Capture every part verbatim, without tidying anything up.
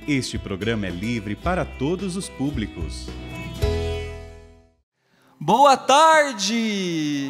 Este programa é livre para todos os públicos. Boa tarde!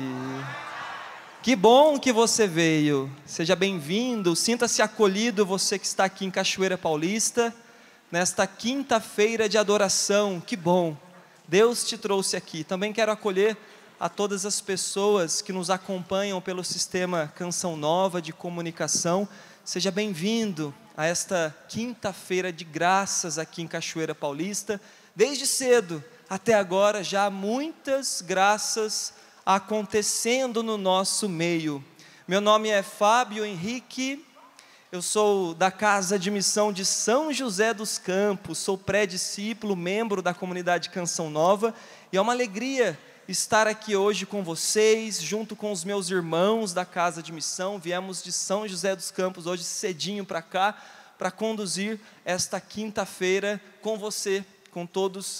Que bom que você veio. Seja bem-vindo, sinta-se acolhido, você que está aqui em Cachoeira Paulista, nesta quinta-feira de adoração. Que bom, Deus te trouxe aqui. Também quero acolher a todas as pessoas que nos acompanham pelo sistema Canção Nova de comunicação. Seja bem-vindo a esta quinta-feira de graças aqui em Cachoeira Paulista. Desde cedo até agora já há muitas graças acontecendo no nosso meio. Meu nome é Fábio Henrique, eu sou da Casa de Missão de São José dos Campos, sou pré-discípulo, membro da comunidade Canção Nova, e é uma alegria estar aqui hoje com vocês, junto com os meus irmãos da Casa de Missão. Viemos de São José dos Campos hoje cedinho para cá, para conduzir esta quinta-feira com você, com todos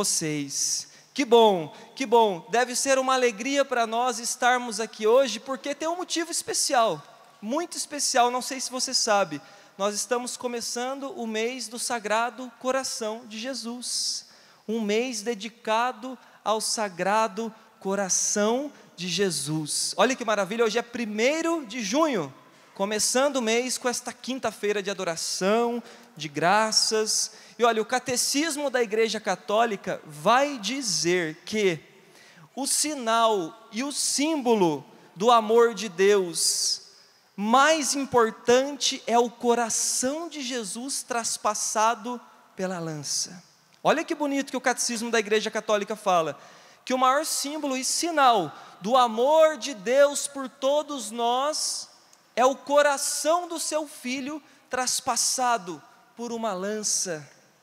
vocês. Que bom, que bom, deve ser uma alegria para nós estarmos aqui hoje, porque tem um motivo especial, muito especial, não sei se você sabe, nós estamos começando o mês do Sagrado Coração de Jesus, um mês dedicado ao Sagrado Coração de Jesus. Olha que maravilha, hoje é primeiro de junho, começando o mês com esta quinta-feira de adoração, de graças. E olha, o Catecismo da Igreja Católica vai dizer que o sinal e o símbolo do amor de Deus mais importante é o coração de Jesus traspassado pela lança. Olha que bonito que o Catecismo da Igreja Católica fala, que o maior símbolo e sinal do amor de Deus por todos nós é o coração do seu Filho traspassado por uma lança.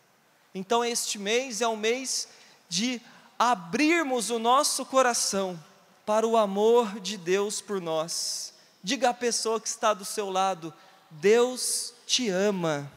Então este mês é um mês de abrirmos o nosso coração para o amor de Deus por nós. Diga à pessoa que está do seu lado, Deus te ama.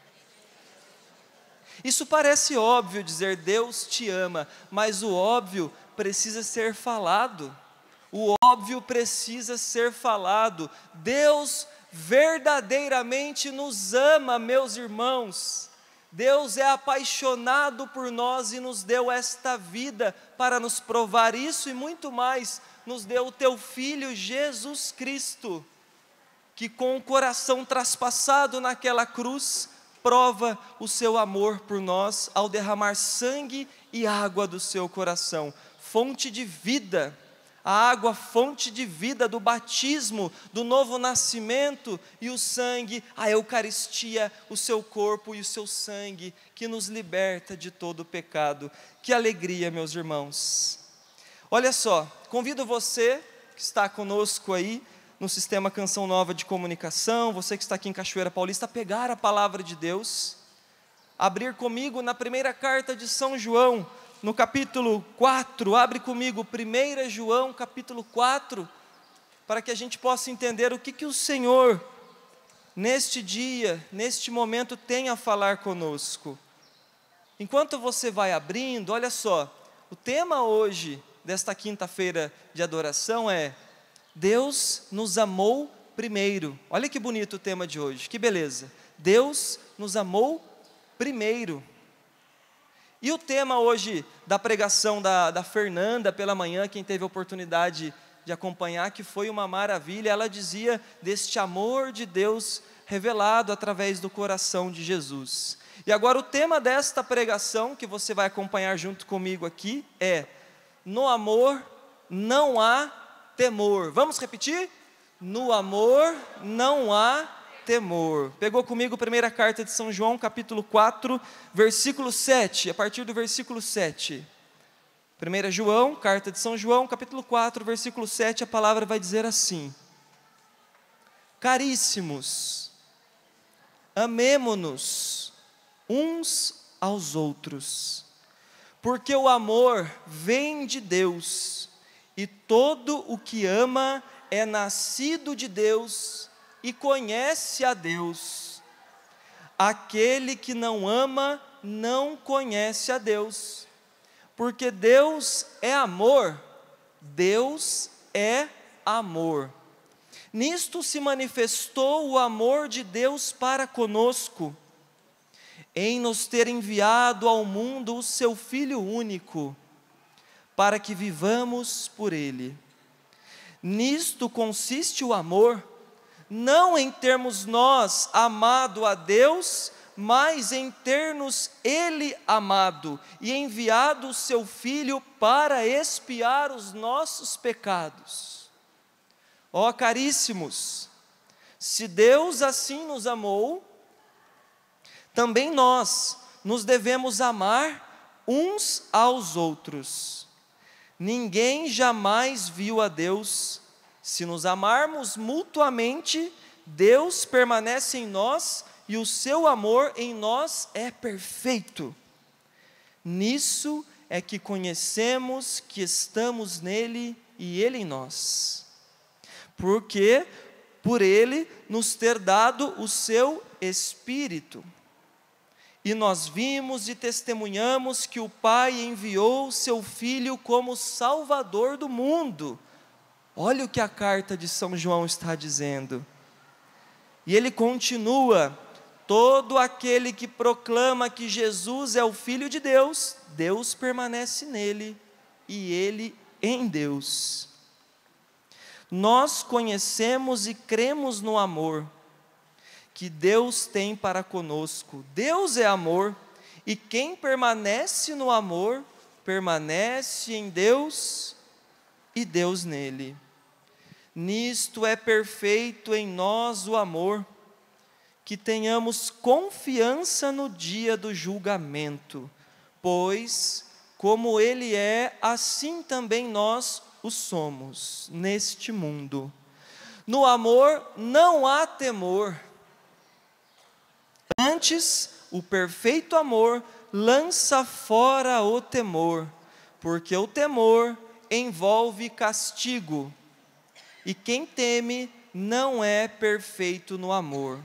Isso parece óbvio dizer Deus te ama, mas o óbvio precisa ser falado. O óbvio precisa ser falado. Deus verdadeiramente nos ama, meus irmãos. Deus é apaixonado por nós e nos deu esta vida para nos provar isso e muito mais. Nos deu o teu Filho Jesus Cristo, que com o coração traspassado naquela cruz, prova o seu amor por nós ao derramar sangue e água do seu coração, fonte de vida, a água fonte de vida do batismo, do novo nascimento, e o sangue, a Eucaristia, o seu corpo e o seu sangue, que nos liberta de todo o pecado. Que alegria, meus irmãos! Olha só, convido você que está conosco aí, no Sistema Canção Nova de Comunicação, você que está aqui em Cachoeira Paulista, a pegar a palavra de Deus, abrir comigo na primeira carta de São João, no capítulo quatro, abre comigo, primeira João, capítulo quatro, para que a gente possa entender o que, que o Senhor, neste dia, neste momento, tem a falar conosco. Enquanto você vai abrindo, olha só, o tema hoje, desta quinta-feira de adoração é Deus nos amou primeiro. Olha que bonito o tema de hoje, que beleza. Deus nos amou primeiro. E o tema hoje da pregação da, da Fernanda pela manhã, quem teve a oportunidade de acompanhar, que foi uma maravilha, ela dizia deste amor de Deus revelado através do coração de Jesus. E agora o tema desta pregação, que você vai acompanhar junto comigo aqui, é no amor não há temor. Vamos repetir? No amor não há temor. Pegou comigo a primeira carta de São João, capítulo quatro, versículo sete, a partir do versículo sete. primeira João, carta de São João, capítulo quatro, versículo sete, a palavra vai dizer assim: Caríssimos, amemo-nos uns aos outros, porque o amor vem de Deus, e todo o que ama é nascido de Deus e conhece a Deus. Aquele que não ama não conhece a Deus, porque Deus é amor. Deus é amor. Nisto se manifestou o amor de Deus para conosco, em nos ter enviado ao mundo o seu Filho único, para que vivamos por Ele. Nisto consiste o amor, não em termos nós amado a Deus, mas em ter-nos Ele amado e enviado o seu Filho para expiar os nossos pecados. Ó caríssimos, se Deus assim nos amou, também nós nos devemos amar uns aos outros. Ninguém jamais viu a Deus. Se nos amarmos mutuamente, Deus permanece em nós e o seu amor em nós é perfeito. Nisso é que conhecemos que estamos nele e ele em nós. Porque por ele nos ter dado o seu Espírito. E nós vimos e testemunhamos que o Pai enviou o seu Filho como Salvador do mundo. Olha o que a carta de São João está dizendo. E ele continua: todo aquele que proclama que Jesus é o Filho de Deus, Deus permanece nele e ele em Deus. Nós conhecemos e cremos no amor que Deus tem para conosco. Deus é amor, e quem permanece no amor, permanece em Deus e Deus nele. Nisto é perfeito em nós o amor, que tenhamos confiança no dia do julgamento, pois, como Ele é, assim também nós o somos neste mundo. No amor não há temor. Antes, o perfeito amor lança fora o temor, porque o temor envolve castigo, e quem teme não é perfeito no amor.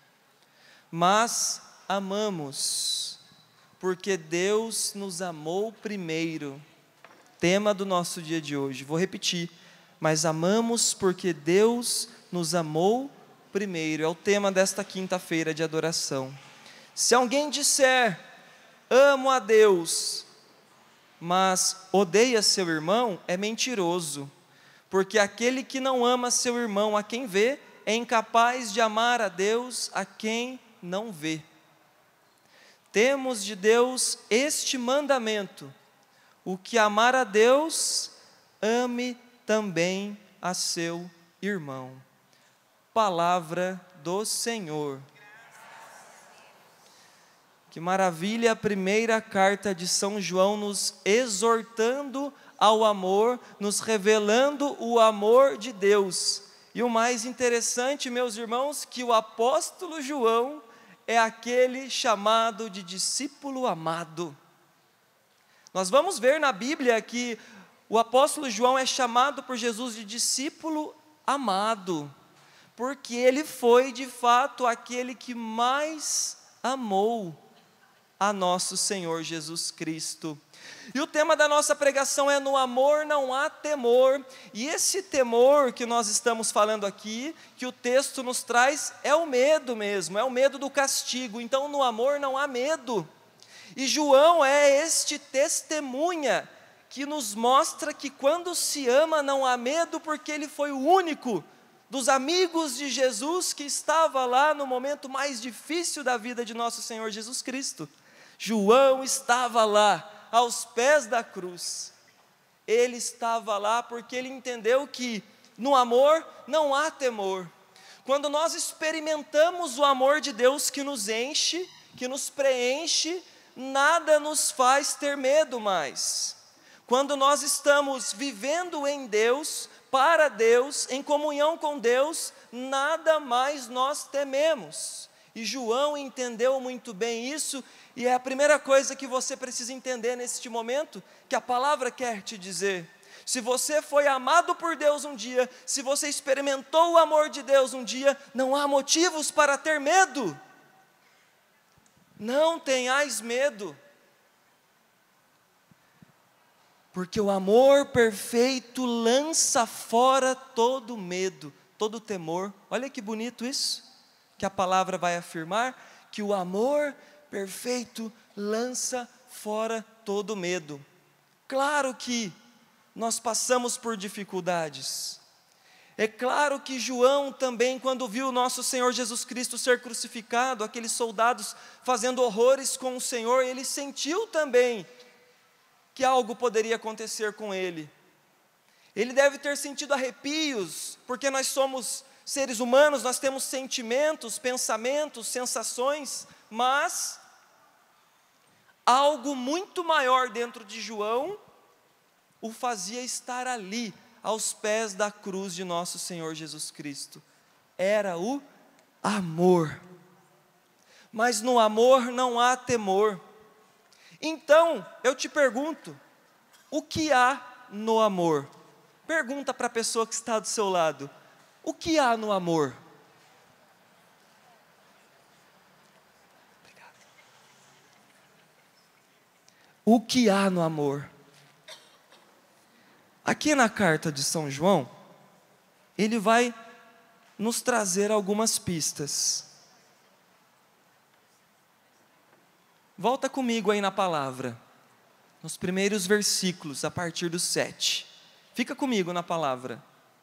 Mas amamos, porque Deus nos amou primeiro. Tema do nosso dia de hoje, vou repetir, mas amamos porque Deus nos amou primeiro, é o tema desta quinta-feira de adoração. Se alguém disser, amo a Deus, mas odeia seu irmão, é mentiroso, porque aquele que não ama seu irmão a quem vê, é incapaz de amar a Deus a quem não vê. Temos de Deus este mandamento: o que amar a Deus, ame também a seu irmão. Palavra do Senhor. Que maravilha a primeira carta de São João, nos exortando ao amor, nos revelando o amor de Deus. E o mais interessante, meus irmãos, que o apóstolo João é aquele chamado de discípulo amado. Nós vamos ver na Bíblia que o apóstolo João é chamado por Jesus de discípulo amado, porque ele foi de fato aquele que mais amou a nosso Senhor Jesus Cristo. E o tema da nossa pregação é: no amor não há temor. E esse temor que nós estamos falando aqui, que o texto nos traz, é o medo mesmo, é o medo do castigo. Então no amor não há medo. E João é este testemunha que nos mostra que quando se ama não há medo, porque ele foi o único dos amigos de Jesus que estava lá no momento mais difícil da vida de nosso Senhor Jesus Cristo. João estava lá aos pés da cruz. Ele estava lá porque ele entendeu que no amor não há temor. Quando nós experimentamos o amor de Deus que nos enche, que nos preenche, nada nos faz ter medo mais. Quando nós estamos vivendo em Deus, para Deus, em comunhão com Deus, nada mais nós tememos. E João entendeu muito bem isso, e é a primeira coisa que você precisa entender neste momento, que a palavra quer te dizer. Se você foi amado por Deus um dia, se você experimentou o amor de Deus um dia, não há motivos para ter medo. Não tenhais medo. Porque o amor perfeito lança fora todo medo, todo temor. Olha que bonito isso, que a palavra vai afirmar, que o amor perfeito lança fora todo medo. Claro que nós passamos por dificuldades. É claro que João também, quando viu o nosso Senhor Jesus Cristo ser crucificado, aqueles soldados fazendo horrores com o Senhor, ele sentiu também que algo poderia acontecer com ele. Ele deve ter sentido arrepios, porque nós somos seres humanos, nós temos sentimentos, pensamentos, sensações, mas algo muito maior dentro de João o fazia estar ali, aos pés da cruz de nosso Senhor Jesus Cristo. Era o amor. Mas no amor não há temor. Então, eu te pergunto, o que há no amor? Pergunta para a pessoa que está do seu lado, o que há no amor? Obrigado. O que há no amor? Aqui na carta de São João, ele vai nos trazer algumas pistas. Volta comigo aí na palavra, nos primeiros versículos, a partir do sete. Fica comigo na palavra.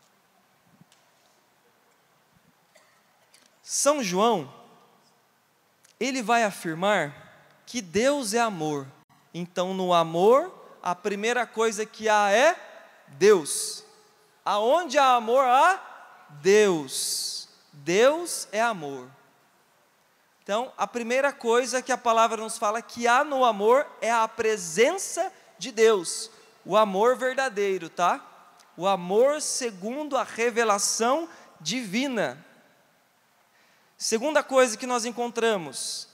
São João, ele vai afirmar que Deus é amor. Então, no amor, a primeira coisa que há é Deus. Aonde há amor, há Deus. Deus é amor. Então, a primeira coisa que a palavra nos fala que há no amor é a presença de Deus. O amor verdadeiro, tá? O amor segundo a revelação divina. Segunda coisa que nós encontramos,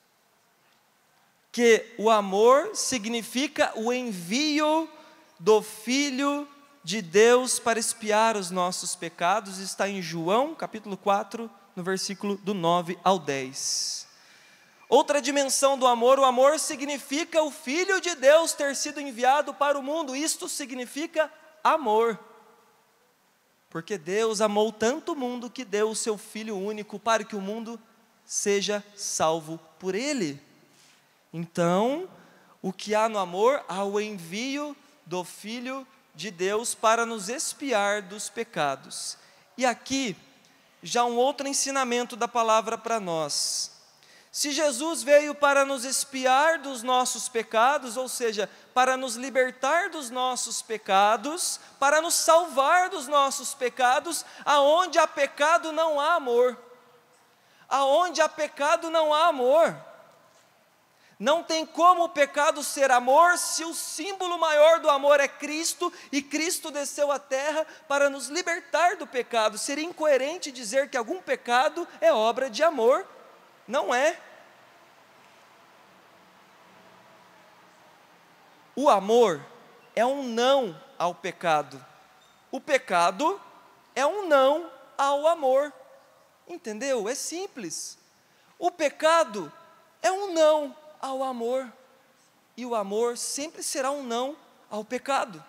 que o amor significa o envio do Filho de Deus para expiar os nossos pecados, está em João capítulo quatro, no versículo do nove ao dez. Outra dimensão do amor, o amor significa o Filho de Deus ter sido enviado para o mundo, isto significa amor, porque Deus amou tanto o mundo que deu o seu Filho único para que o mundo seja salvo por Ele. Então, o que há no amor? Há o envio do Filho de Deus para nos expiar dos pecados. E aqui, já um outro ensinamento da palavra para nós. Se Jesus veio para nos expiar dos nossos pecados, ou seja, para nos libertar dos nossos pecados, para nos salvar dos nossos pecados, aonde há pecado não há amor. Aonde há pecado não há amor. Não tem como o pecado ser amor se o símbolo maior do amor é Cristo, e Cristo desceu à terra para nos libertar do pecado. Seria incoerente dizer que algum pecado é obra de amor. Não é. O amor é um não ao pecado. O pecado é um não ao amor. Entendeu? É simples. O pecado é um não ao amor, e o amor sempre será um não ao pecado.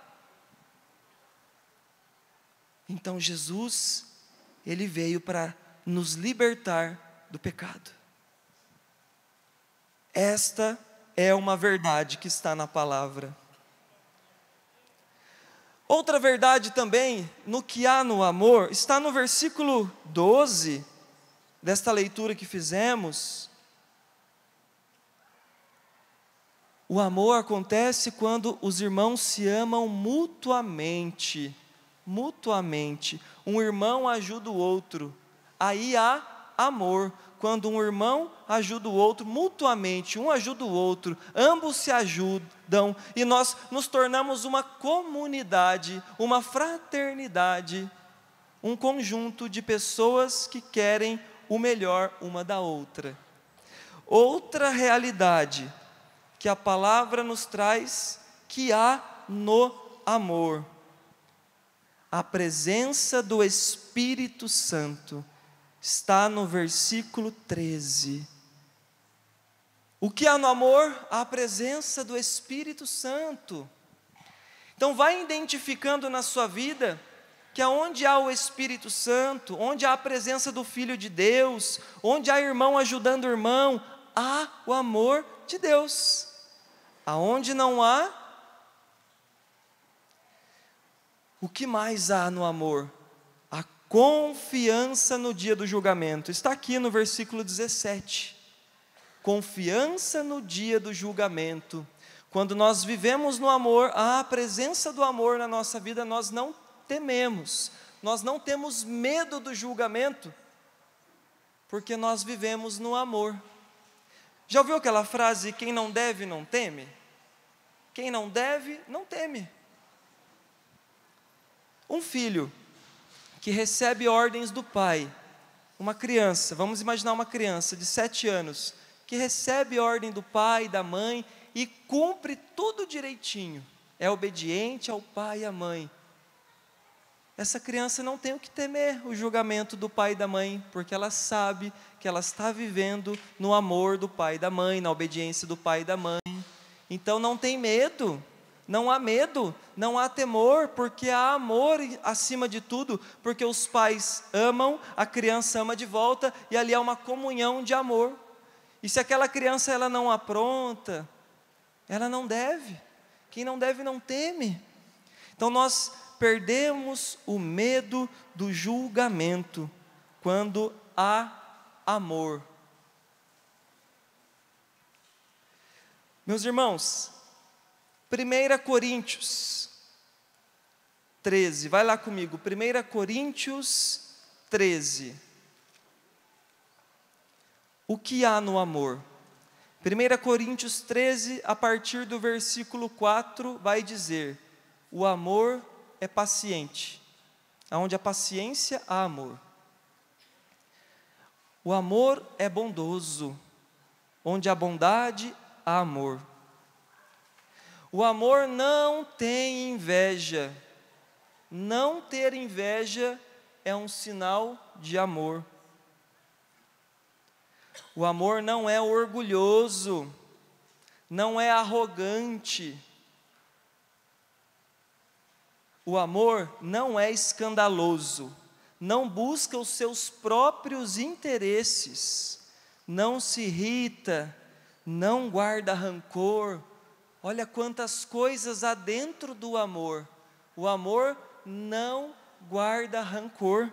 Então Jesus, Ele veio para nos libertar do pecado. Esta é uma verdade que está na palavra. Outra verdade também, no que há no amor, está no versículo doze, desta leitura que fizemos. O amor acontece quando os irmãos se amam mutuamente, mutuamente. Um irmão ajuda o outro, aí há amor. Quando um irmão ajuda o outro mutuamente, um ajuda o outro, ambos se ajudam, e nós nos tornamos uma comunidade, uma fraternidade, um conjunto de pessoas que querem o melhor uma da outra. Outra realidade que a palavra nos traz, que há no amor, a presença do Espírito Santo, está no versículo treze. O que há no amor? A presença do Espírito Santo. Então vai identificando na sua vida, que aonde há o Espírito Santo, onde há a presença do Filho de Deus, onde há irmão ajudando irmão, há o amor de Deus. Aonde não há, o que mais há no amor? A confiança no dia do julgamento. Está aqui no versículo dezessete. Confiança no dia do julgamento. Quando nós vivemos no amor, há a presença do amor na nossa vida, nós não tememos, nós não temos medo do julgamento, porque nós vivemos no amor. Já ouviu aquela frase, quem não deve, não teme? Quem não deve, não teme. Um filho que recebe ordens do pai, uma criança, vamos imaginar uma criança de sete anos, que recebe ordem do pai e da mãe e cumpre tudo direitinho, é obediente ao pai e à mãe. Essa criança não tem o que temer o julgamento do pai e da mãe, porque ela sabe que ela está vivendo no amor do pai e da mãe, na obediência do pai e da mãe. Então não tem medo, não há medo, não há temor, porque há amor acima de tudo, porque os pais amam, a criança ama de volta, e ali há uma comunhão de amor. E se aquela criança ela não apronta, ela não deve, quem não deve não teme. Então nós perdemos o medo do julgamento, quando há amor. Meus irmãos, primeira Coríntios treze, vai lá comigo, primeira Coríntios treze. O que há no amor? primeira Coríntios treze, a partir do versículo quatro, vai dizer: o amor é paciente, aonde a paciência há amor. O amor é bondoso, onde a bondade há amor. O amor não tem inveja, não ter inveja é um sinal de amor. O amor não é orgulhoso, não é arrogante. O amor não é escandaloso, não busca os seus próprios interesses, não se irrita, não guarda rancor. Olha quantas coisas há dentro do amor. O amor não guarda rancor.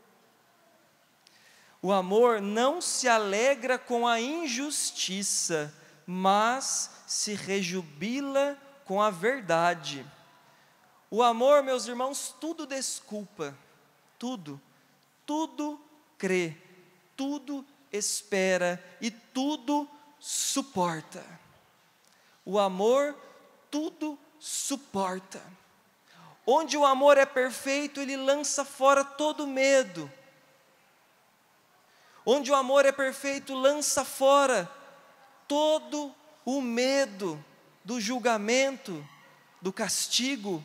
O amor não se alegra com a injustiça, mas se rejubila com a verdade. O amor, meus irmãos, tudo desculpa, tudo, tudo crê, tudo espera e tudo suporta. O amor tudo suporta. Onde o amor é perfeito, ele lança fora todo medo. Onde o amor é perfeito, lança fora todo o medo do julgamento, do castigo.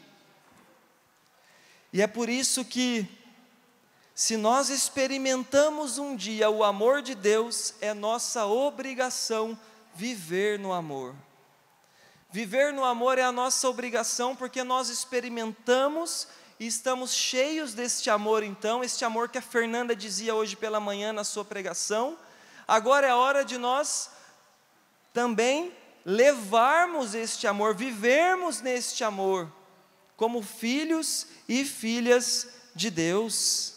E é por isso que, se nós experimentamos um dia o amor de Deus, é nossa obrigação viver no amor. Viver no amor é a nossa obrigação, porque nós experimentamos e estamos cheios deste amor. Então, este amor que a Fernanda dizia hoje pela manhã na sua pregação, agora é a hora de nós também levarmos este amor, vivermos neste amor, como filhos e filhas de Deus.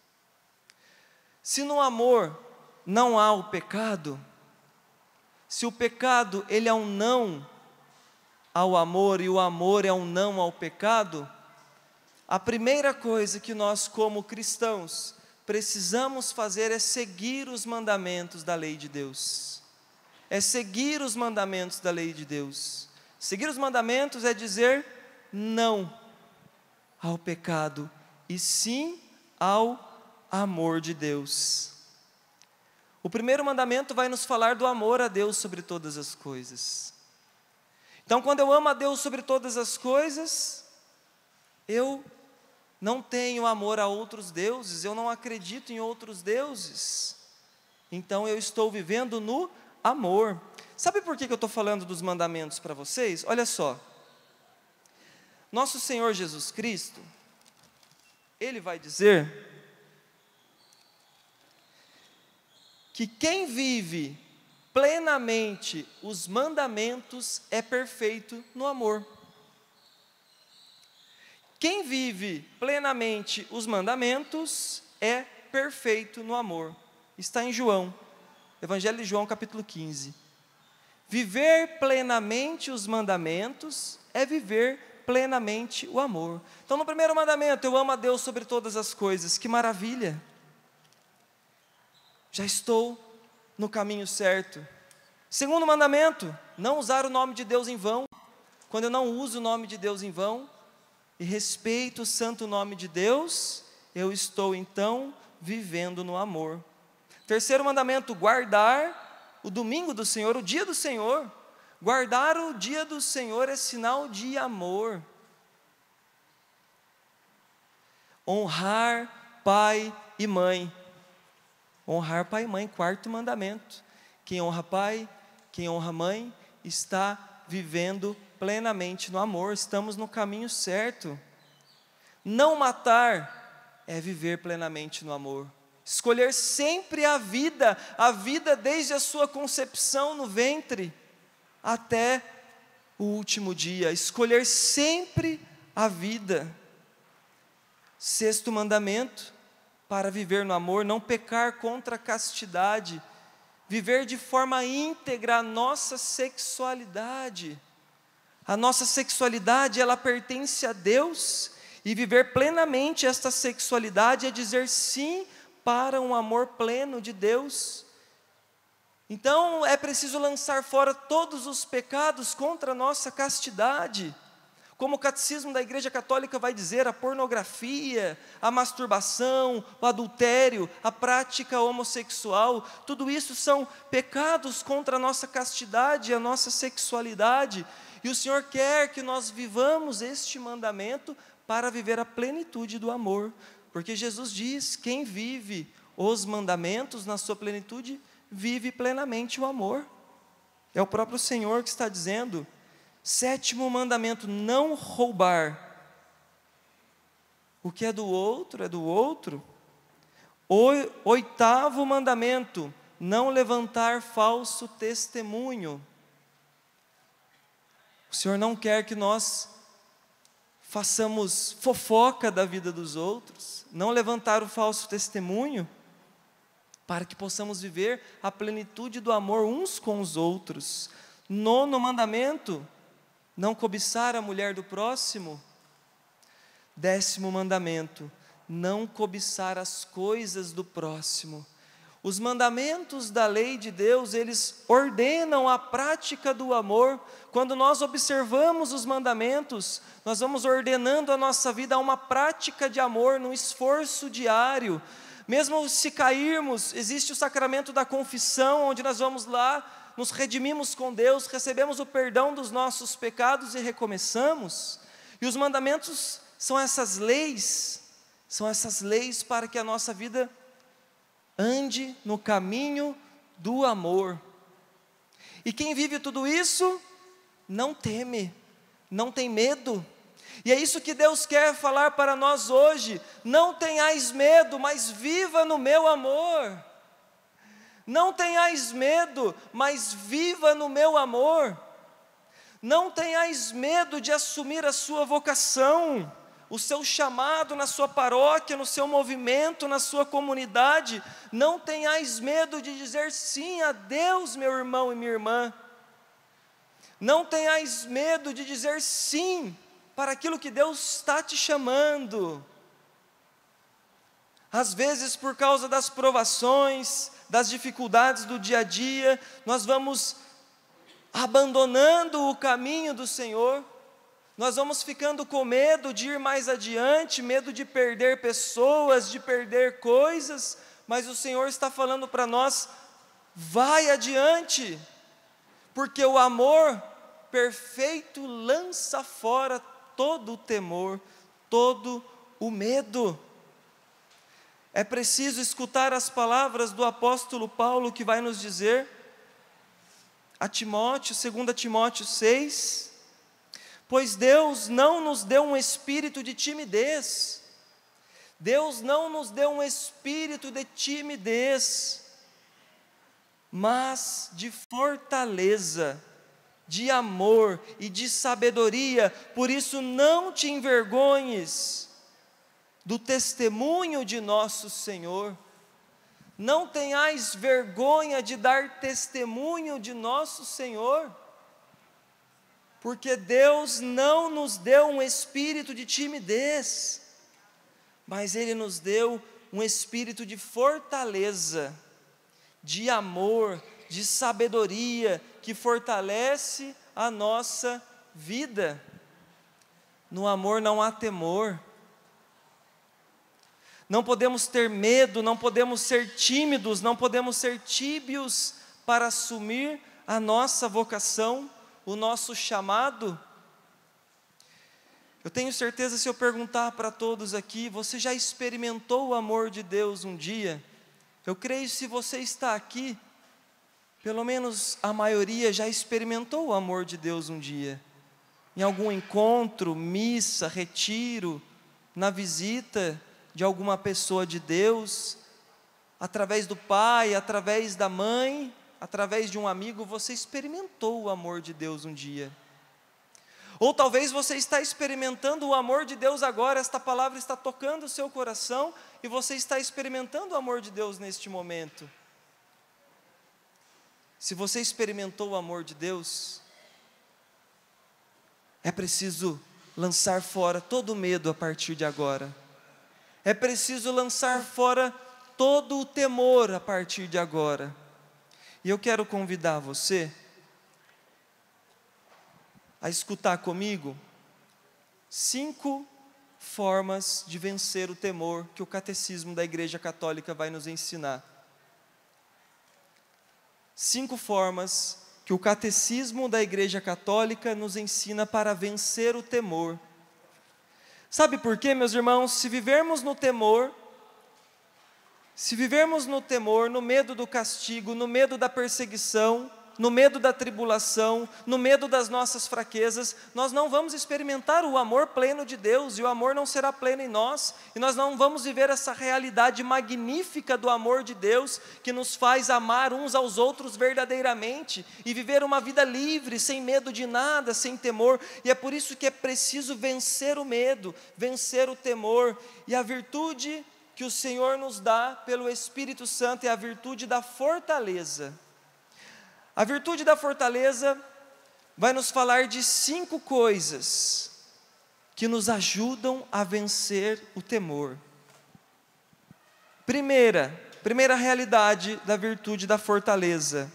Se no amor não há o pecado, se o pecado ele é um não ao amor e o amor é um não ao pecado, a primeira coisa que nós como cristãos precisamos fazer é seguir os mandamentos da lei de Deus. É seguir os mandamentos da lei de Deus. Seguir os mandamentos é dizer não ao pecado e sim ao amor de Deus. O primeiro mandamento vai nos falar do amor a Deus sobre todas as coisas. Então, quando eu amo a Deus sobre todas as coisas, eu não tenho amor a outros deuses, eu não acredito em outros deuses. Então, eu estou vivendo no amor. Sabe por que eu estou falando dos mandamentos para vocês? Olha só. Nosso Senhor Jesus Cristo, Ele vai dizer que quem vive plenamente os mandamentos é perfeito no amor. Quem vive plenamente os mandamentos é perfeito no amor. Está em João, Evangelho de João, capítulo quinze. Viver plenamente os mandamentos é viver plenamente o amor. Então, no primeiro mandamento, eu amo a Deus sobre todas as coisas. Que maravilha! Já estou no caminho certo. Segundo mandamento, não usar o nome de Deus em vão. Quando eu não uso o nome de Deus em vão e respeito o santo nome de Deus, eu estou então vivendo no amor. Terceiro mandamento, guardar o domingo do Senhor, o dia do Senhor. Guardar o dia do Senhor é sinal de amor. Honrar pai e mãe. Honrar pai e mãe, quarto mandamento. Quem honra pai, quem honra mãe, está vivendo plenamente no amor. Estamos no caminho certo. Não matar é viver plenamente no amor. Escolher sempre a vida, a vida desde a sua concepção no ventre até o último dia. Escolher sempre a vida. Sexto mandamento, para viver no amor, não pecar contra a castidade, viver de forma íntegra a nossa sexualidade. A nossa sexualidade, ela pertence a Deus, e viver plenamente esta sexualidade é dizer sim para um amor pleno de Deus. Então é preciso lançar fora todos os pecados contra a nossa castidade. Como o catecismo da Igreja Católica vai dizer, a pornografia, a masturbação, o adultério, a prática homossexual, tudo isso são pecados contra a nossa castidade e a nossa sexualidade. E o Senhor quer que nós vivamos este mandamento para viver a plenitude do amor. Porque Jesus diz, quem vive os mandamentos na sua plenitude, vive plenamente o amor. É o próprio Senhor que está dizendo. Sétimo mandamento, não roubar. O que é do outro, é do outro. O oitavo mandamento, não levantar falso testemunho. O Senhor não quer que nós façamos fofoca da vida dos outros, não levantar o falso testemunho, para que possamos viver a plenitude do amor uns com os outros. Nono mandamento, não cobiçar a mulher do próximo. Décimo mandamento, não cobiçar as coisas do próximo. Os mandamentos da lei de Deus, eles ordenam a prática do amor. Quando nós observamos os mandamentos, nós vamos ordenando a nossa vida a uma prática de amor, num esforço diário. Mesmo se cairmos, existe o sacramento da confissão, onde nós vamos lá, nos redimimos com Deus, recebemos o perdão dos nossos pecados e recomeçamos. E os mandamentos são essas leis, são essas leis para que a nossa vida ande no caminho do amor. E quem vive tudo isso, não teme, não tem medo. E é isso que Deus quer falar para nós hoje. Não tenhais medo, mas viva no meu amor. Não tenhais medo, mas viva no meu amor. Não tenhais medo de assumir a sua vocação, o seu chamado na sua paróquia, no seu movimento, na sua comunidade. Não tenhais medo de dizer sim a Deus, meu irmão e minha irmã. Não tenhais medo de dizer sim para aquilo que Deus está te chamando. Às vezes, por causa das provações, das dificuldades do dia a dia, nós vamos abandonando o caminho do Senhor. Nós vamos ficando com medo de ir mais adiante, medo de perder pessoas, de perder coisas, mas o Senhor está falando para nós, vai adiante, porque o amor perfeito lança fora todo o temor, todo o medo. É preciso escutar as palavras do apóstolo Paulo, que vai nos dizer, a Timóteo, segundo Timóteo seis, pois Deus não nos deu um espírito de timidez, Deus não nos deu um espírito de timidez, mas de fortaleza, de amor e de sabedoria. Por isso não te envergonhes do testemunho de nosso Senhor. Não tenhais vergonha de dar testemunho de nosso Senhor, porque Deus não nos deu um espírito de timidez, mas Ele nos deu um espírito de fortaleza, de amor, de sabedoria, que fortalece a nossa vida. No amor não há temor. Não podemos ter medo, não podemos ser tímidos, não podemos ser tíbios para assumir a nossa vocação, o nosso chamado. Eu tenho certeza, se eu perguntar para todos aqui, você já experimentou o amor de Deus um dia? Eu creio, se você está aqui, pelo menos a maioria já experimentou o amor de Deus um dia. Em algum encontro, missa, retiro, na visita de alguma pessoa de Deus, através do pai, através da mãe, através de um amigo, você experimentou o amor de Deus um dia. Ou talvez você está experimentando o amor de Deus agora, esta palavra está tocando o seu coração, e você está experimentando o amor de Deus neste momento. Se você experimentou o amor de Deus, é preciso lançar fora todo o medo a partir de agora. É preciso lançar fora todo o temor a partir de agora. E eu quero convidar você a escutar comigo cinco formas de vencer o temor que o Catecismo da Igreja Católica vai nos ensinar. Cinco formas que o Catecismo da Igreja Católica nos ensina para vencer o temor. Sabe por quê, meus irmãos? Se vivermos no temor, se vivermos no temor, no medo do castigo, no medo da perseguição, no medo da tribulação, no medo das nossas fraquezas, nós não vamos experimentar o amor pleno de Deus, e o amor não será pleno em nós, e nós não vamos viver essa realidade magnífica do amor de Deus, que nos faz amar uns aos outros verdadeiramente, e viver uma vida livre, sem medo de nada, sem temor. E é por isso que é preciso vencer o medo, vencer o temor, e a virtude que o Senhor nos dá pelo Espírito Santo é a virtude da fortaleza. A virtude da fortaleza vai nos falar de cinco coisas que nos ajudam a vencer o temor. Primeira, primeira realidade da virtude da fortaleza.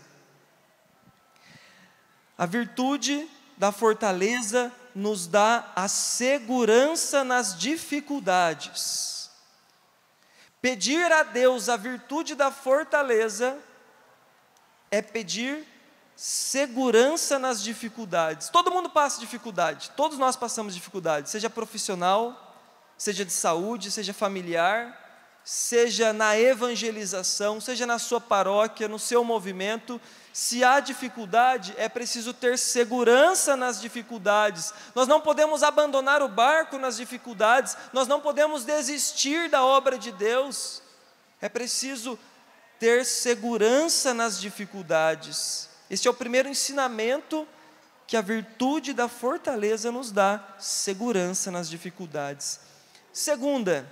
A virtude da fortaleza nos dá a segurança nas dificuldades. Pedir a Deus a virtude da fortaleza é pedir segurança nas dificuldades. Todo mundo passa dificuldade, todos nós passamos dificuldade, seja profissional, seja de saúde, seja familiar, seja na evangelização, seja na sua paróquia, no seu movimento. Se há dificuldade, é preciso ter segurança nas dificuldades. Nós não podemos abandonar o barco nas dificuldades, nós não podemos desistir da obra de Deus. É preciso ter segurança nas dificuldades. Este é o primeiro ensinamento que a virtude da fortaleza nos dá, segurança nas dificuldades. Segunda,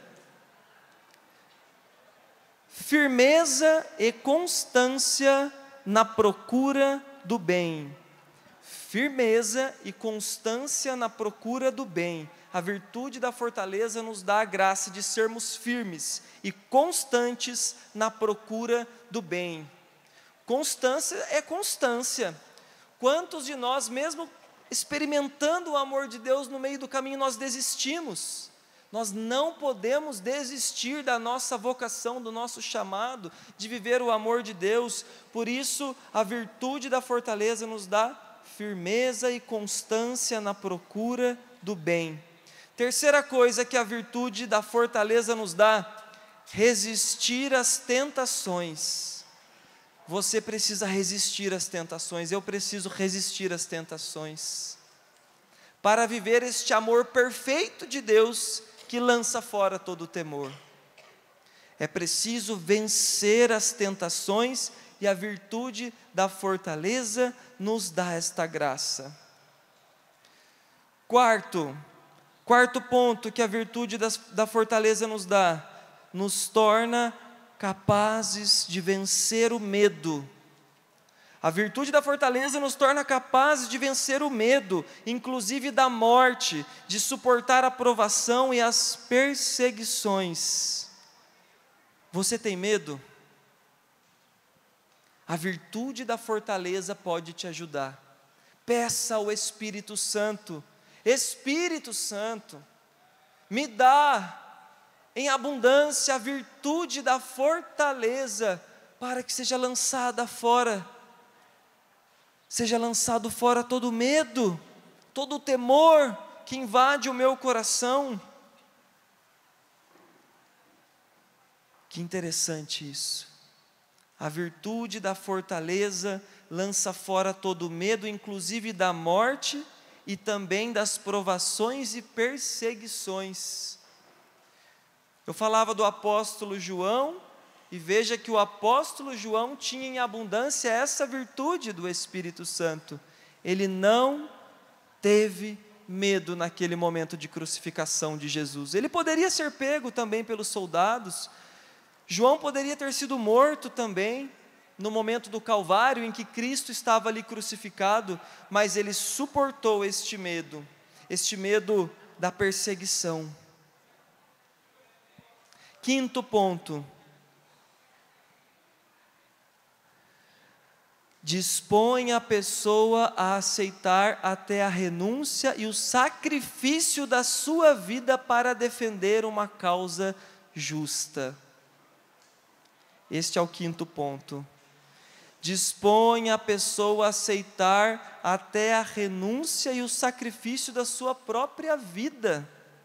firmeza e constância na procura do bem. Firmeza e constância na procura do bem. A virtude da fortaleza nos dá a graça de sermos firmes e constantes na procura do bem. Constância é constância. Quantos de nós, mesmo experimentando o amor de Deus no meio do caminho, nós desistimos? Nós não podemos desistir da nossa vocação, do nosso chamado, de viver o amor de Deus. Por isso, a virtude da fortaleza nos dá firmeza e constância na procura do bem. Terceira coisa que a virtude da fortaleza nos dá, resistir às tentações. Você precisa resistir às tentações, eu preciso resistir às tentações, para viver este amor perfeito de Deus, que lança fora todo o temor. É preciso vencer as tentações e a virtude da fortaleza nos dá esta graça. Quarto, quarto ponto que a virtude das, da fortaleza nos dá, nos torna capazes de vencer o medo. A virtude da fortaleza nos torna capazes de vencer o medo, inclusive da morte, de suportar a provação e as perseguições. Você tem medo? A virtude da fortaleza pode te ajudar. Peça ao Espírito Santo: Espírito Santo, me dá em abundância a virtude da fortaleza, para que seja lançada fora, seja lançado fora todo o medo, todo o temor que invade o meu coração. Que interessante isso. A virtude da fortaleza lança fora todo o medo, inclusive da morte e também das provações e perseguições. Eu falava do apóstolo João, e veja que o apóstolo João tinha em abundância essa virtude do Espírito Santo. Ele não teve medo naquele momento de crucificação de Jesus. Ele poderia ser pego também pelos soldados. João poderia ter sido morto também no momento do Calvário, em que Cristo estava ali crucificado, mas ele suportou este medo, este medo da perseguição. Quinto ponto. Dispõe a pessoa a aceitar até a renúncia e o sacrifício da sua vida para defender uma causa justa. Este é o quinto ponto. Dispõe a pessoa a aceitar até a renúncia e o sacrifício da sua própria vida.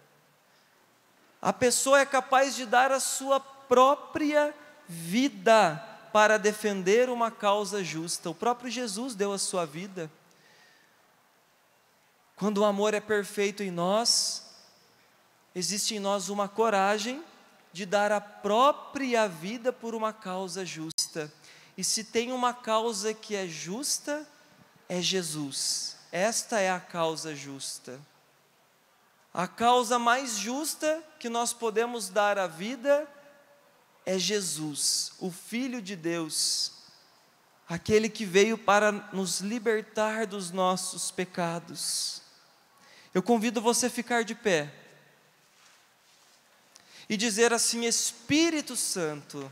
A pessoa é capaz de dar a sua própria vida para defender uma causa justa. O próprio Jesus deu a sua vida. Quando o amor é perfeito em nós, existe em nós uma coragem de dar a própria vida por uma causa justa. E se tem uma causa que é justa, é Jesus. Esta é a causa justa. A causa mais justa que nós podemos dar à vida é Jesus, o Filho de Deus, aquele que veio para nos libertar dos nossos pecados. Eu convido você a ficar de pé e dizer assim: Espírito Santo,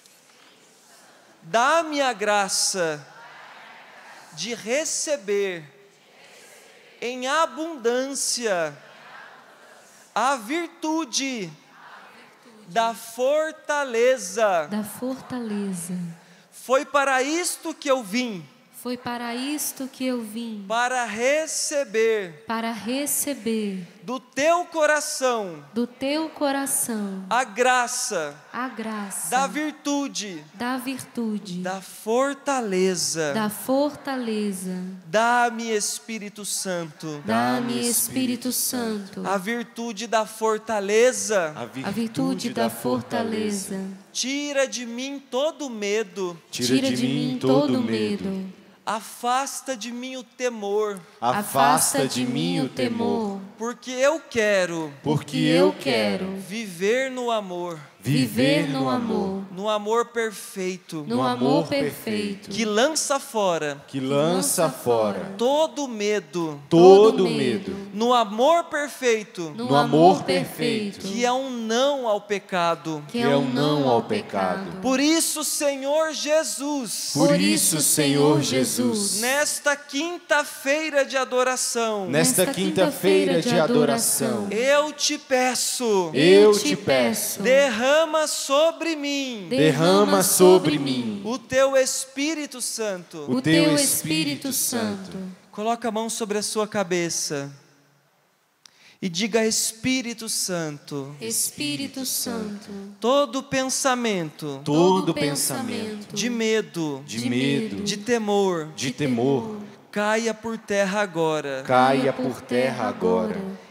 dá-me a graça de receber em abundância a virtude da fortaleza. Da fortaleza. Foi para isto que eu vim. Foi para isto que eu vim. Para receber. Para receber. Do teu coração. Do teu coração. A graça. A graça. Da virtude. Da virtude. Da fortaleza. Da fortaleza. Dá-me, Espírito Santo. Dá-me, Espírito Santo. A virtude da fortaleza. A virtude, a virtude da, da fortaleza. fortaleza. Tira de mim todo medo. Tira de mim todo medo. Afasta de mim o temor. Afasta de mim o temor. Porque eu quero. Porque eu quero viver no amor. Viver no amor. No amor perfeito. No amor perfeito. Que lança fora. Que lança fora todo medo. Todo medo. No amor perfeito. No amor perfeito. Que é um não ao pecado. Que é um não ao pecado. Por isso, Senhor Jesus. Por isso, Senhor Jesus. Nesta quinta-feira de adoração. Nesta quinta-feira de adoração. Eu te peço. Eu te peço. Derrama Derrama sobre mim. Derrama sobre mim. O teu Espírito Santo. O teu Espírito Santo. Coloca a mão sobre a sua cabeça. E diga: Espírito Santo. Espírito Santo. Todo pensamento. Todo pensamento. De medo. De medo. De temor. De temor. Caia por terra agora. Caia por terra agora.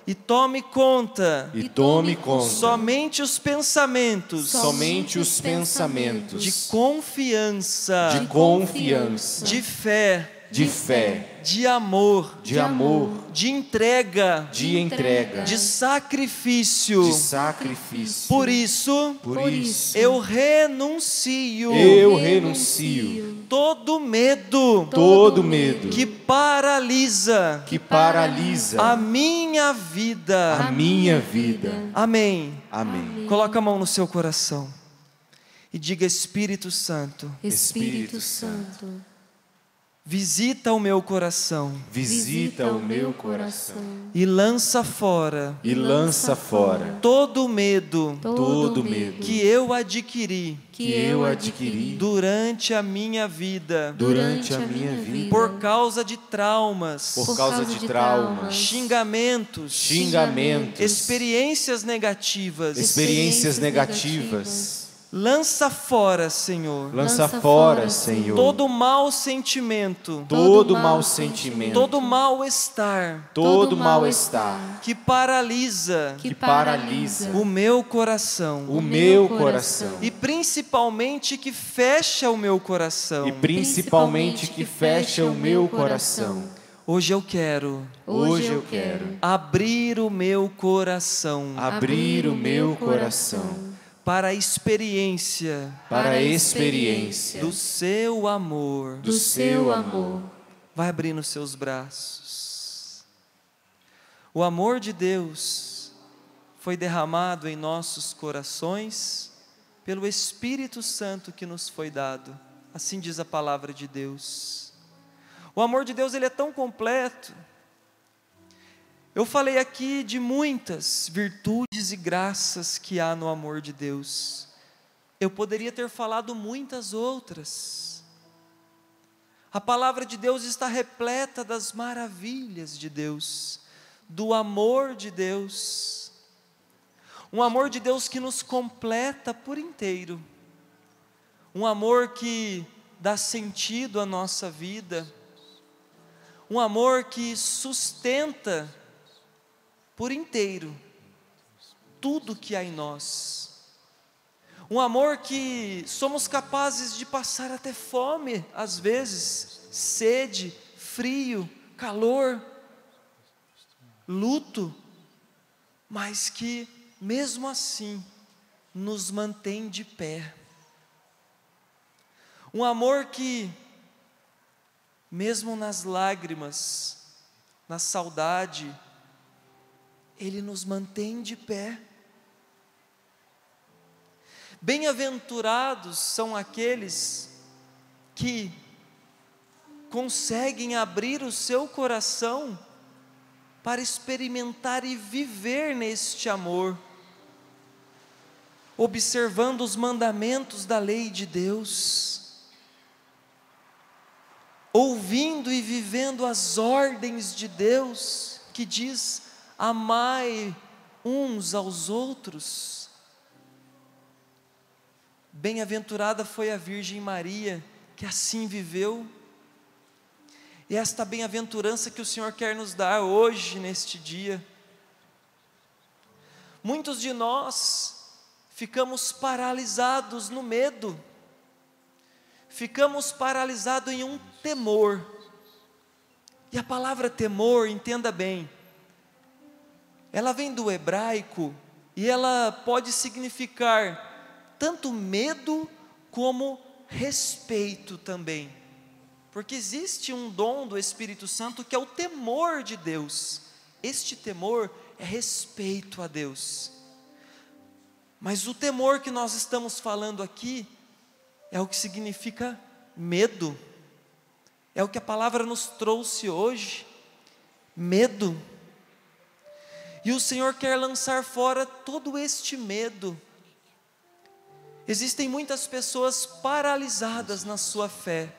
E tome conta e tome conta somente os pensamentos somente os pensamentos de confiança, de confiança, de fé, de fé, de amor, de amor, de entrega, de entrega, de sacrifício. de sacrifício. Por isso, Por isso, eu renuncio eu renuncio todo medo todo medo que paralisa que paralisa a minha vida. a minha vida. Amém. Amém. Coloca a mão no seu coração e diga: Espírito Santo, Espírito Santo, visita o meu coração Visita o meu coração e lança fora e lança fora todo medo todo medo que eu adquiri que eu adquiri durante a minha vida durante a minha vida por causa de traumas, por causa de traumas, xingamentos, xingamentos, experiências negativas. experiências negativas. Lança fora, Senhor, Lança Lança fora, fora, Senhor, todo mau sentimento, todo mau sentimento, todo mal-estar todo mal-estar que paralisa que paralisa o meu coração o meu coração e principalmente que fecha o meu coração. e principalmente que fecha o meu coração. Hoje eu quero Hoje eu quero abrir o meu coração abrir o meu coração para a experiência para a experiência do seu amor. do seu amor. Vai abrindo os seus braços. O amor de Deus foi derramado em nossos corações pelo Espírito Santo que nos foi dado. Assim diz a palavra de Deus. O amor de Deus, ele é tão completo. Eu falei aqui de muitas virtudes e graças que há no amor de Deus. Eu poderia ter falado muitas outras. A palavra de Deus está repleta das maravilhas de Deus, do amor de Deus. Um amor de Deus que nos completa por inteiro. Um amor que dá sentido à nossa vida. Um amor que sustenta por inteiro tudo que há em nós. Um amor que somos capazes de passar até fome, às vezes, sede, frio, calor, luto, mas que mesmo assim nos mantém de pé. Um amor que, mesmo nas lágrimas, na saudade, Ele nos mantém de pé. Bem-aventurados são aqueles que conseguem abrir o seu coração para experimentar e viver neste amor, observando os mandamentos da lei de Deus, ouvindo e vivendo as ordens de Deus, que diz: amai uns aos outros. Bem-aventurada foi a Virgem Maria, que assim viveu. E esta bem-aventurança que o Senhor quer nos dar hoje, neste dia. Muitos de nós ficamos paralisados no medo, ficamos paralisados em um temor. E a palavra temor, entenda bem, ela vem do hebraico e ela pode significar tanto medo como respeito também, porque existe um dom do Espírito Santo que é o temor de Deus. Este temor é respeito a Deus, mas o temor que nós estamos falando aqui é o que significa medo, é o que a palavra nos trouxe hoje, medo. E o Senhor quer lançar fora todo este medo. Existem muitas pessoas paralisadas na sua fé,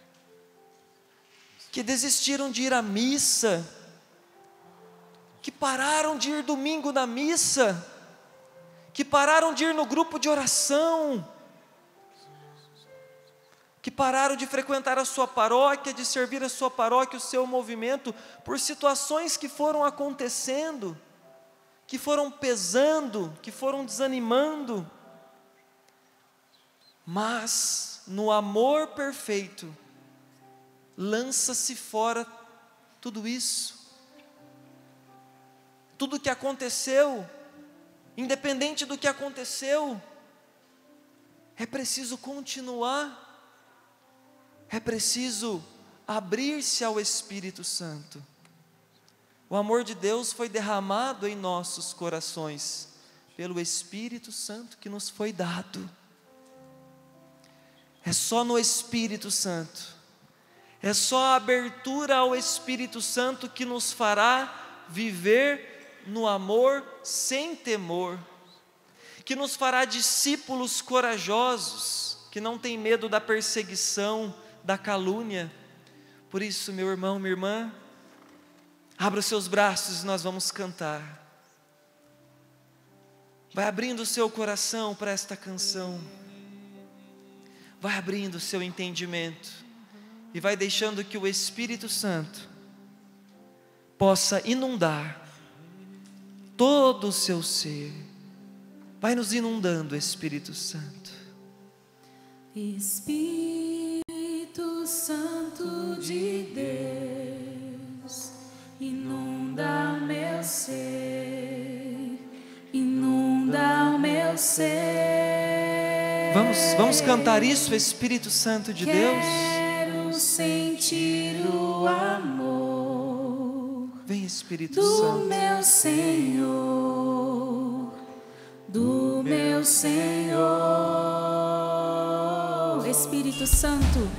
que desistiram de ir à missa, que pararam de ir domingo na missa, que pararam de ir no grupo de oração, que pararam de frequentar a sua paróquia, de servir a sua paróquia, o seu movimento, por situações que foram acontecendo, que foram pesando, que foram desanimando, mas no amor perfeito, lança-se fora tudo isso. Tudo o que aconteceu, independente do que aconteceu, é preciso continuar, é preciso abrir-se ao Espírito Santo. O amor de Deus foi derramado em nossos corações, pelo Espírito Santo que nos foi dado. É só no Espírito Santo, é só a abertura ao Espírito Santo que nos fará viver no amor sem temor, que nos fará discípulos corajosos, que não tem medo da perseguição, da calúnia. Por isso, meu irmão, minha irmã, abra os seus braços e nós vamos cantar. Vai abrindo o seu coração para esta canção, vai abrindo o seu entendimento e vai deixando que o Espírito Santo possa inundar todo o seu ser. Vai nos inundando, Espírito Santo. Espírito Santo de Deus, inunda o meu ser, inunda o meu ser. Vamos, vamos cantar isso, Espírito Santo de Deus. Quero sentir o amor. Vem, Espírito do Santo. meu Senhor, do meu Senhor. Espírito Santo,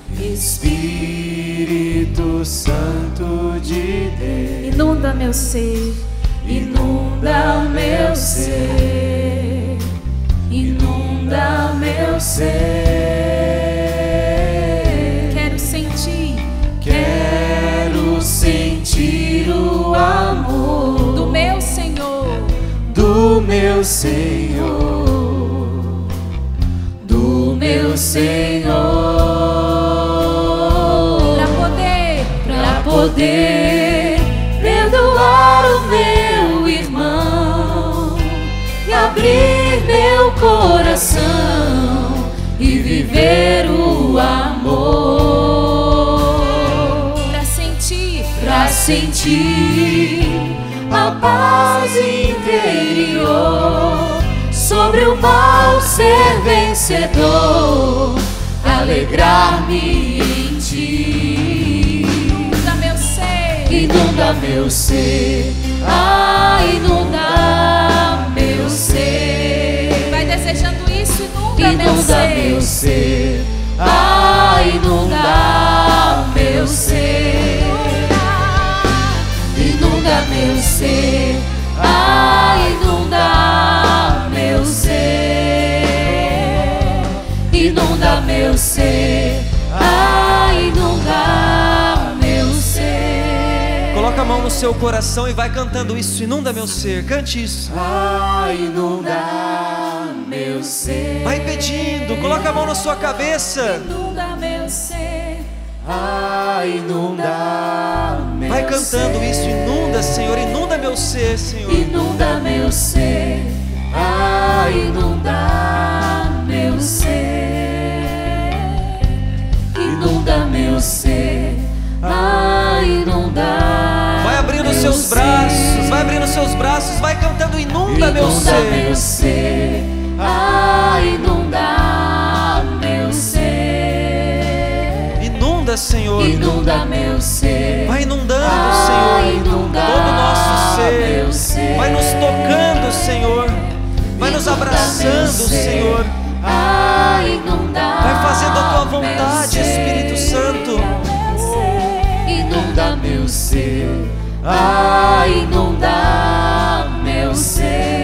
Espírito Santo de Deus, inunda meu ser, inunda o meu ser, inunda o meu ser. Quero sentir, quero sentir o amor do meu Senhor, do meu Senhor, do meu Senhor, para poder, para poder perdoar o meu irmão e abrir meu coração e viver o amor, para sentir, para sentir a paz interior, sobre o mal ser vencedor, alegrar-me em ti. inunda meu ser, Inunda meu ser, ah, inunda meu ser. vai desejando isso, inunda, meu Inunda ser, meu ser, ah, inunda meu ser. Inunda meu ser, ah, inunda meu ser. Inunda meu ser, ah, inunda meu ser. Coloca a mão no seu coração e vai cantando isso. Inunda meu ser, cante isso. Ah, inunda meu ser. Vai pedindo, coloca a mão na sua cabeça. inunda meu ser, Ah, inunda meu Vai cantando ser. isso. Inunda, Senhor, inunda meu ser, Senhor. Inunda meu ser, ah, inunda meu ser. Inunda meu ser, ah, inunda. Vai abrindo meu seus ser. braços, vai abrindo seus braços, vai cantando. Inunda meu Inunda meu ser. ser, ah, inunda meu ser. Inunda, Senhor. Inunda meu ser, Vai inundando, ah, Senhor, inunda todo o nosso ser. meu ser. Vai nos tocando, Senhor. Vai nos Inunda abraçando, meu ser, Senhor. ah, inunda Vai fazendo a tua meu vontade, ser. Espírito Santo. Inunda meu ser, ah, inunda meu ser.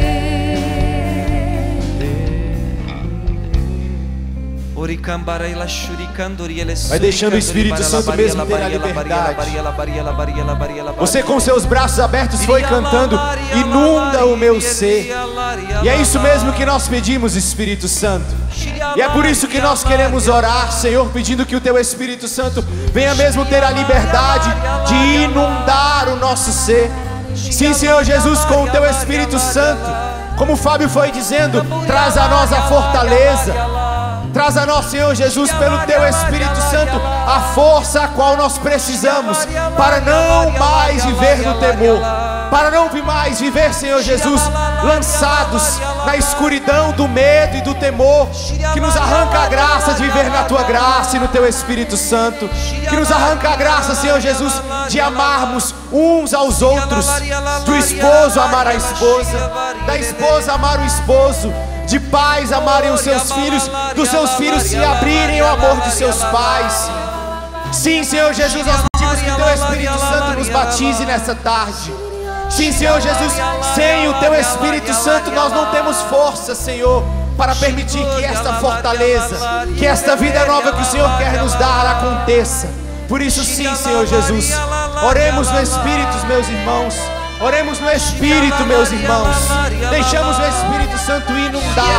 Vai deixando o Espírito Santo mesmo ter a liberdade. Você com seus braços abertos foi cantando, inunda o meu ser. E é isso mesmo que nós pedimos, Espírito Santo. E é por isso que nós queremos orar, Senhor, pedindo que o Teu Espírito Santo venha mesmo ter a liberdade de inundar o nosso ser, Sim, Senhor Jesus, com o Teu Espírito Santo, como o Fábio foi dizendo, traz a nós a fortaleza. Traz a nós, Senhor Jesus, pelo Teu Espírito Santo, a força a qual nós precisamos para não mais viver no temor, para não mais viver, Senhor Jesus, lançados na escuridão do medo e do temor, que nos arranca a graça de viver na Tua graça e no Teu Espírito Santo, que nos arranca a graça, Senhor Jesus, de amarmos uns aos outros, do esposo amar a esposa, da esposa amar o esposo, de pais amarem os seus filhos, dos seus filhos se abrirem ao amor de seus pais. Sim, Senhor Jesus, nós pedimos que o Teu Espírito Santo nos batize nessa tarde. Sim, Senhor Jesus, sem o Teu Espírito Santo nós não temos força, Senhor, para permitir que esta fortaleza, que esta vida nova que o Senhor quer nos dar aconteça. Por isso, sim, Senhor Jesus, oremos no Espírito, meus irmãos. Oremos no Espírito, meus irmãos. Deixamos o Espírito Santo inundar,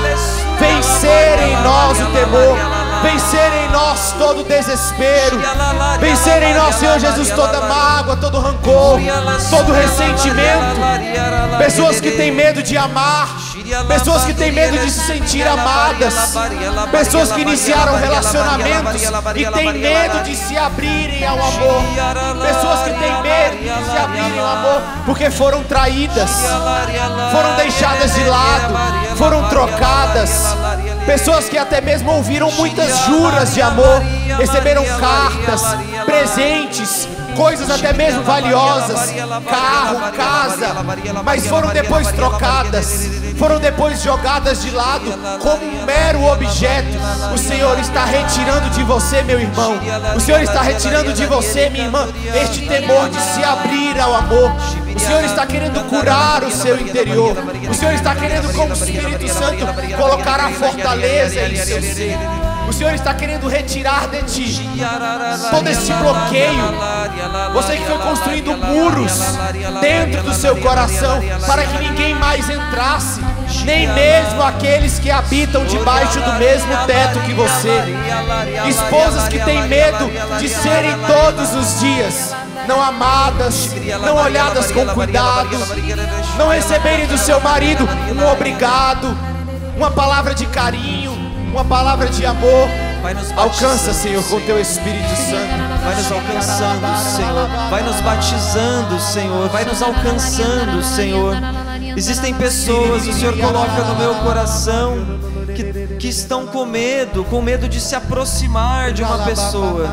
vencer em nós o temor, vencer em nós todo o desespero, vencer em nós, Senhor Jesus, toda mágoa, todo rancor, todo ressentimento. Pessoas que têm medo de amar, pessoas que têm medo de se sentir amadas, pessoas que iniciaram relacionamentos e têm medo de se abrirem ao amor, pessoas que têm medo de se abrirem ao amor porque foram traídas, foram deixadas de lado, foram trocadas, pessoas que até mesmo ouviram muitas juras de amor, receberam cartas, presentes, coisas até mesmo valiosas, carro, casa, mas foram depois trocadas, foram depois jogadas de lado como um mero objeto. O Senhor está retirando de você, meu irmão, o Senhor está retirando de você, minha irmã, este temor de se abrir ao amor. O Senhor está querendo curar o seu interior. O Senhor está querendo, com o Espírito Santo, colocar a fortaleza em seu ser. O Senhor está querendo retirar de ti todo esse bloqueio. Você que foi construindo muros dentro do seu coração para que ninguém mais entrasse, nem mesmo aqueles que habitam debaixo do mesmo teto que você. Esposas que têm medo de serem todos os dias não amadas, não olhadas com cuidado, não receberem do seu marido um obrigado, uma palavra de carinho, uma palavra de amor. Alcança, Senhor, com Teu Espírito Santo. Vai nos alcançando, Senhor. Vai nos batizando, Senhor. Vai nos alcançando, Senhor. Existem pessoas, o Senhor coloca no meu coração, que, que estão com medo, com medo de se aproximar de uma pessoa.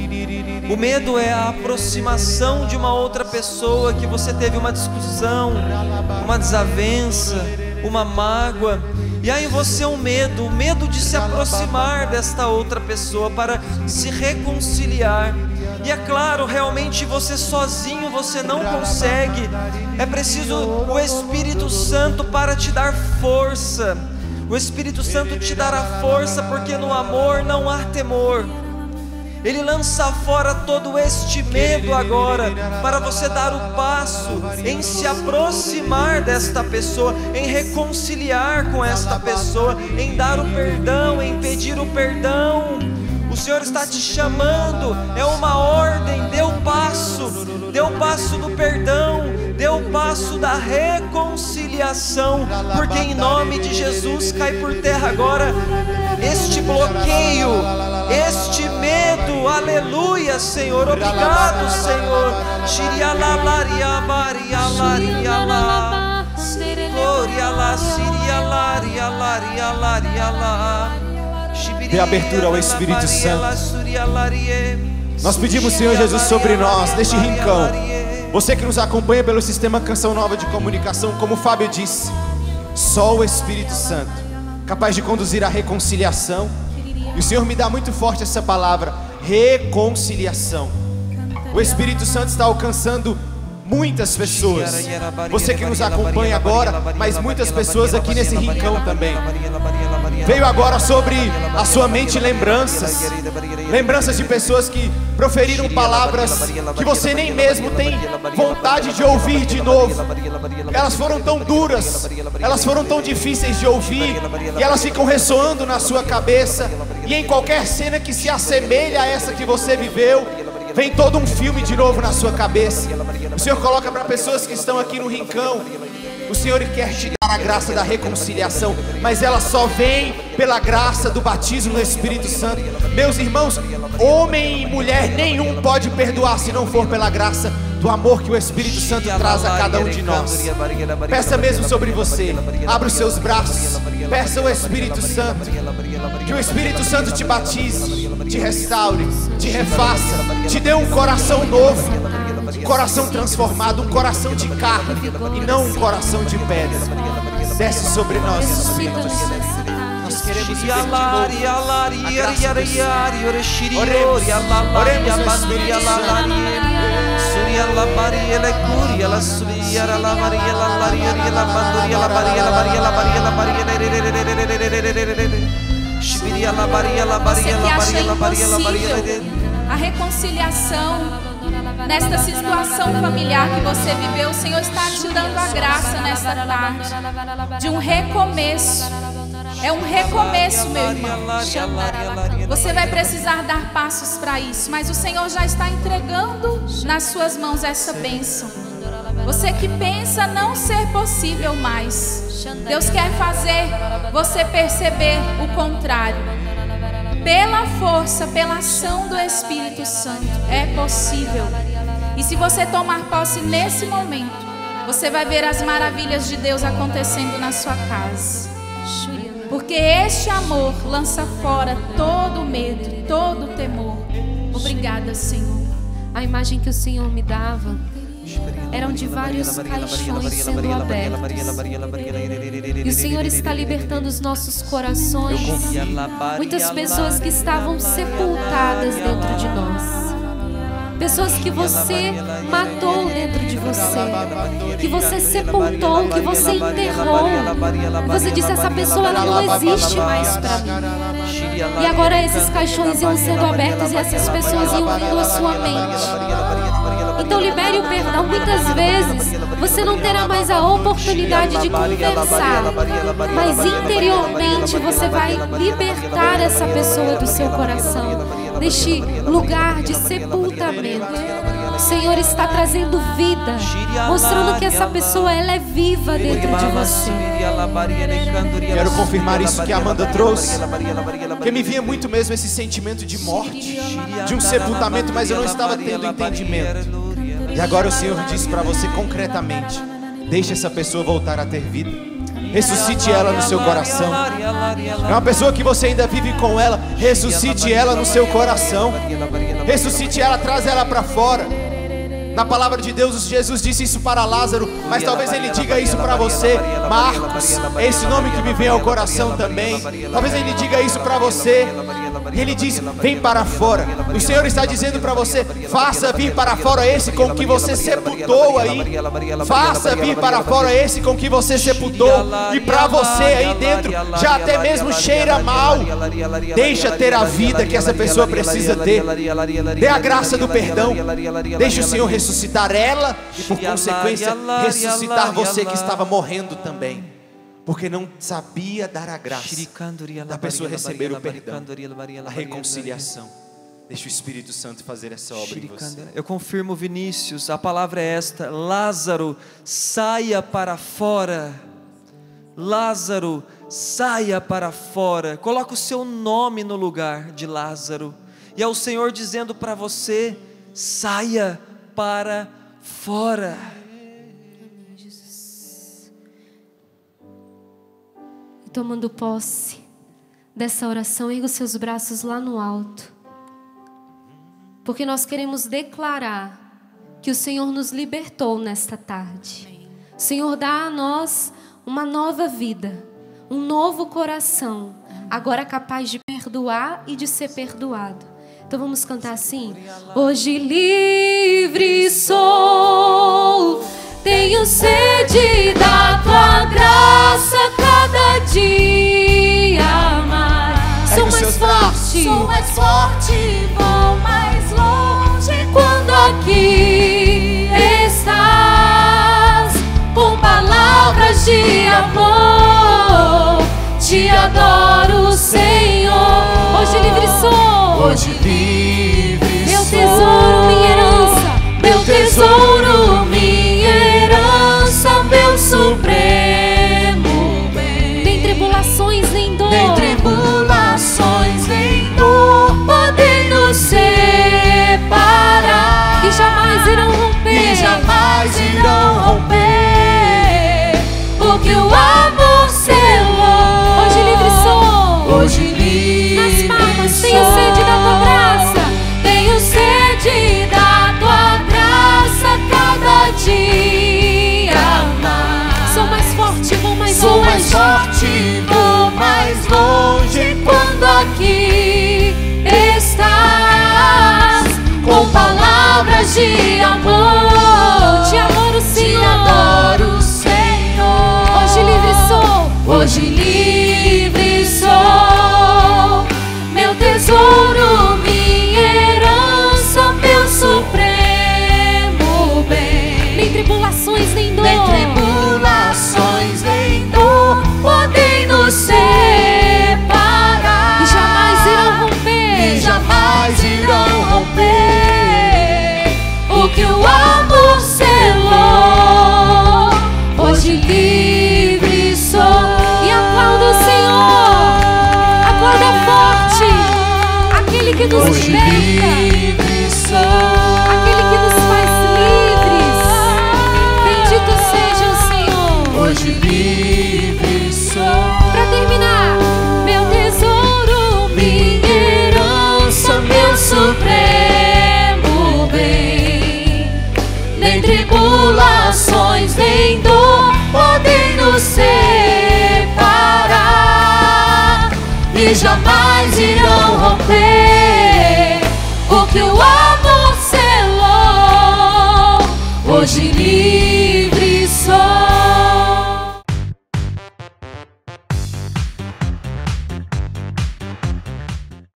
O medo é a aproximação de uma outra pessoa que você teve uma discussão, uma desavença, uma mágoa. E há em você um medo, o medo de se aproximar desta outra pessoa para se reconciliar. E é claro, realmente você sozinho você não consegue. É preciso o Espírito Santo para te dar força. O Espírito Santo te dará força, porque no amor não há temor. Ele lança fora todo este medo agora, para você dar o passo em se aproximar desta pessoa, em reconciliar com esta pessoa, em dar o perdão, em pedir o perdão. O Senhor está te chamando, é uma ordem. Dê o passo, dê o passo do perdão, dê o passo da reconciliação, porque em nome de Jesus cai por terra agora este bloqueio, este medo. Aleluia, Senhor. Obrigado, Senhor. Dê abertura ao Espírito Santo. Nós pedimos, Senhor Jesus, sobre nós, neste rincão. Você que nos acompanha pelo sistema Canção Nova de Comunicação, como o Fábio disse, só o Espírito Santo, capaz de conduzir a reconciliação. E o Senhor me dá muito forte essa palavra, reconciliação. O Espírito Santo está alcançando muitas pessoas. Você que nos acompanha agora, mas muitas pessoas aqui nesse rincão também. Veio agora sobre a sua mente lembranças, lembranças de pessoas que proferiram palavras que você nem mesmo tem vontade de ouvir de novo. Elas foram tão duras, elas foram tão difíceis de ouvir, e elas ficam ressoando na sua cabeça. E em qualquer cena que se assemelha a essa que você viveu, Vem todo um filme de novo na sua cabeça. O Senhor coloca para pessoas que estão aqui no rincão. O Senhor quer te dar a graça da reconciliação, mas ela só vem pela graça do batismo no Espírito Santo. Meus irmãos, homem e mulher nenhum pode perdoar se não for pela graça do amor que o Espírito Santo traz a cada um de nós. Peça mesmo sobre você. Abra os seus braços. Peça ao Espírito Santo. Que o Espírito Santo te batize, te restaure, te refaça, te dê um coração novo, um coração transformado, um coração de carne e não um coração de pedra. Desce sobre nós, Espírito Santo. Nós queremos viver de novo a graça do Senhor. Oremos, oremos no Espírito Santo. La Maria la Curia la Subia la Maria la Maria la Mandoria la Maria la Maria la Maria la Maria Shibiria la Maria la Maria la Maria la Maria la Maria. A reconciliação nesta situação familiar que você viveu, o Senhor está te dando a graça nesta tarde de um recomeço. É um recomeço, meu irmão. Você vai precisar dar passos para isso, mas o Senhor já está entregando nas suas mãos essa bênção. Você que pensa não ser possível mais, Deus quer fazer você perceber o contrário. Pela força, pela ação do Espírito Santo, é possível. E se você tomar posse nesse momento, você vai ver as maravilhas de Deus acontecendo na sua casa. Porque este amor lança fora todo medo, todo temor. Obrigada, Senhor. A imagem que o Senhor me dava eram de vários caixões sendo abertos. E o Senhor está libertando os nossos corações. Muitas pessoas que estavam sepultadas dentro de nós. Pessoas que você matou dentro de você, que você sepultou, que você enterrou. Você disse, essa pessoa ela não existe mais para mim. E agora esses caixões iam sendo abertos e essas pessoas iam vindo à sua mente. Então libere o perdão. Muitas vezes você não terá mais a oportunidade de conversar, mas interiormente você vai libertar essa pessoa do seu coração, deste lugar de sepultamento. O Senhor está trazendo vida, mostrando que essa pessoa ela é viva dentro de você. Quero confirmar isso que a Amanda trouxe, porque me vinha muito mesmo esse sentimento de morte, de um sepultamento, mas eu não estava tendo entendimento. E agora o Senhor diz para você concretamente: deixe essa pessoa voltar a ter vida. Ressuscite ela no seu coração. É uma pessoa que você ainda vive com ela. Ressuscite ela no seu coração. Ressuscite ela, traz ela para fora. Na palavra de Deus, Jesus disse isso para Lázaro, mas talvez ele diga isso para você. Marcos, é esse nome que me vem ao coração também. Talvez ele diga isso para você. E ele diz: vem para fora. O Senhor está dizendo para você: faça vir para fora esse com que você sepultou aí. Faça vir para fora esse com que você sepultou. E para você aí dentro já até mesmo cheira mal. Deixa ter a vida que essa pessoa precisa ter. Dê a graça do perdão. Deixe o Senhor ressuscitar ela e por consequência ressuscitar você que estava morrendo também, porque não sabia dar a graça da pessoa receber o perdão, a reconciliação. Deixa o Espírito Santo fazer essa obra em você. Eu confirmo, Vinícius, a palavra é esta: Lázaro, saia para fora. Lázaro, saia para fora. Coloca o seu nome no lugar de Lázaro. E é o Senhor dizendo para você: saia para fora. Tomando posse dessa oração, erga os seus braços lá no alto, porque nós queremos declarar que o Senhor nos libertou nesta tarde. O Senhor dá a nós uma nova vida, um novo coração, agora capaz de perdoar e de ser perdoado. Então vamos cantar assim: hoje livre sou, tenho sede da tua graça cada dia mais. Sou mais forte, sou mais forte, vou mais longe quando aqui estás, com palavras de amor. Te adoro, Senhor. Hoje livre sou, hoje livre meu sou. tesouro. de amor. Te adoro, Senhor. Te adoro, Senhor. Hoje livre sou. Hoje livre sou. Meu tesouro, minha herança, meu supremo bem. Nem tribulações, nem dor. Nem tribulações, nem dor podem nos separar. E jamais irão romper. E jamais irão romper o que o amor selou. Hoje livre sou. E aplauda o Senhor. Aplauda forte aquele que nos liberta. Hoje livre sou.